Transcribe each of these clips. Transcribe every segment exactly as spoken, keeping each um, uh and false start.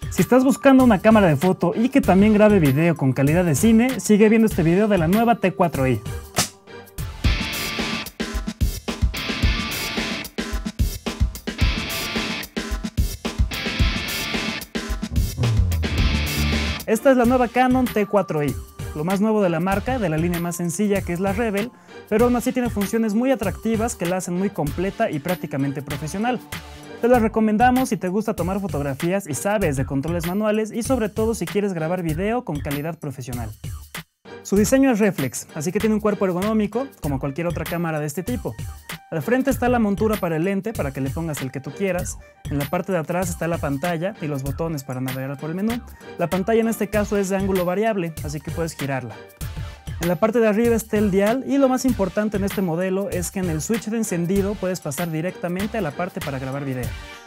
Si estás buscando una cámara de foto y que también grabe video con calidad de cine, sigue viendo este video de la nueva T cuatro i. Esta es la nueva Canon T cuatro i, lo más nuevo de la marca, de la línea más sencilla que es la Rebel, pero aún así tiene funciones muy atractivas que la hacen muy completa y prácticamente profesional. Te la recomendamos si te gusta tomar fotografías y sabes de controles manuales y sobre todo si quieres grabar video con calidad profesional. Su diseño es reflex, así que tiene un cuerpo ergonómico como cualquier otra cámara de este tipo. Al frente está la montura para el lente para que le pongas el que tú quieras. En la parte de atrás está la pantalla y los botones para navegar por el menú. La pantalla en este caso es de ángulo variable, así que puedes girarla. En la parte de arriba está el dial y lo más importante en este modelo es que en el switch de encendido puedes pasar directamente a la parte para grabar video.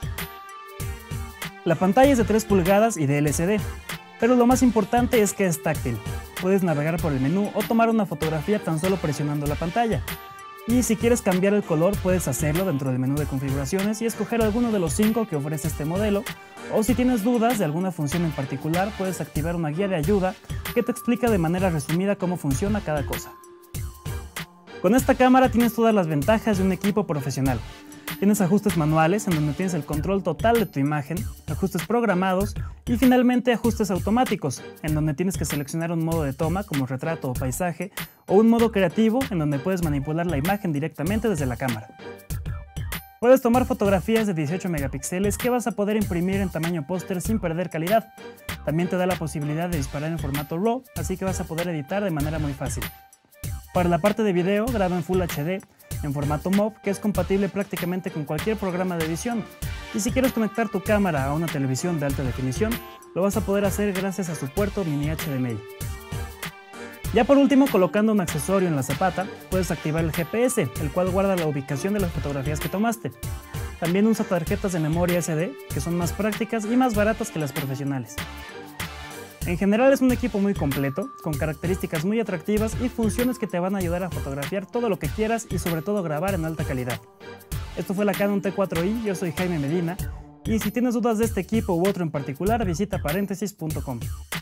La pantalla es de tres pulgadas y de L C D, pero lo más importante es que es táctil. Puedes navegar por el menú o tomar una fotografía tan solo presionando la pantalla. Y si quieres cambiar el color puedes hacerlo dentro del menú de configuraciones y escoger alguno de los cinco que ofrece este modelo, o si tienes dudas de alguna función en particular puedes activar una guía de ayuda que te explica de manera resumida cómo funciona cada cosa. Con esta cámara tienes todas las ventajas de un equipo profesional. Tienes ajustes manuales en donde tienes el control total de tu imagen, ajustes programados y finalmente ajustes automáticos, en donde tienes que seleccionar un modo de toma como retrato o paisaje, o un modo creativo en donde puedes manipular la imagen directamente desde la cámara. Puedes tomar fotografías de dieciocho megapíxeles que vas a poder imprimir en tamaño póster sin perder calidad. También te da la posibilidad de disparar en formato RAW, así que vas a poder editar de manera muy fácil. Para la parte de video, graba en Full H D, en formato M O V, que es compatible prácticamente con cualquier programa de edición. Y si quieres conectar tu cámara a una televisión de alta definición, lo vas a poder hacer gracias a su puerto mini H D M I. Ya por último, colocando un accesorio en la zapata, puedes activar el G P S, el cual guarda la ubicación de las fotografías que tomaste. También usa tarjetas de memoria S D, que son más prácticas y más baratas que las profesionales. En general es un equipo muy completo, con características muy atractivas y funciones que te van a ayudar a fotografiar todo lo que quieras y sobre todo grabar en alta calidad. Esto fue la Canon T cuatro i, yo soy Jaime Medina, y si tienes dudas de este equipo u otro en particular visita paréntesis punto com.